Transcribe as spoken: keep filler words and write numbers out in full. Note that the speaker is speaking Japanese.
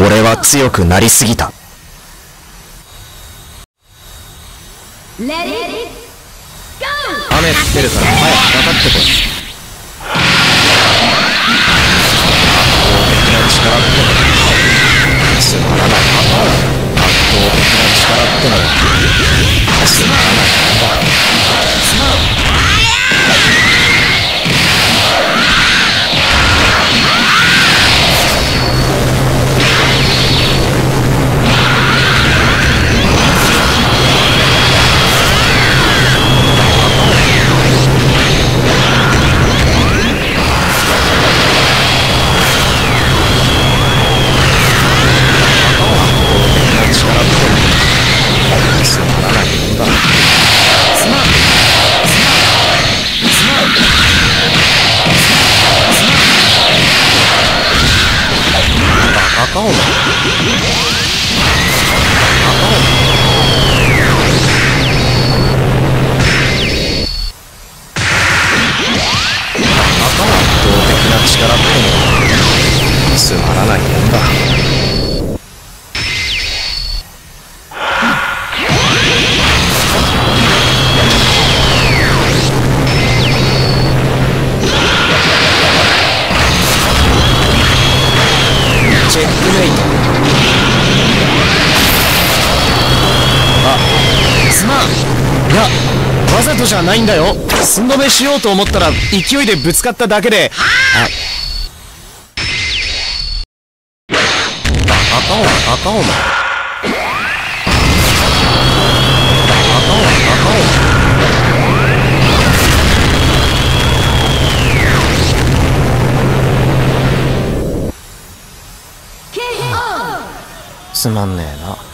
俺は強くなりすぎた。 雨降ってるから早くかかってこい。圧倒的な力ってのはつまらない。圧倒的な力ってのはつまらないもんだ。赤お前力ってのはつまらないもんだ。チェックメイト。あ、すまん。いや、わざとじゃないんだよ。寸止めしようと思ったら勢いでぶつかっただけで。あ、赤お前、赤お前。赤お前、赤お前。つまんねえな。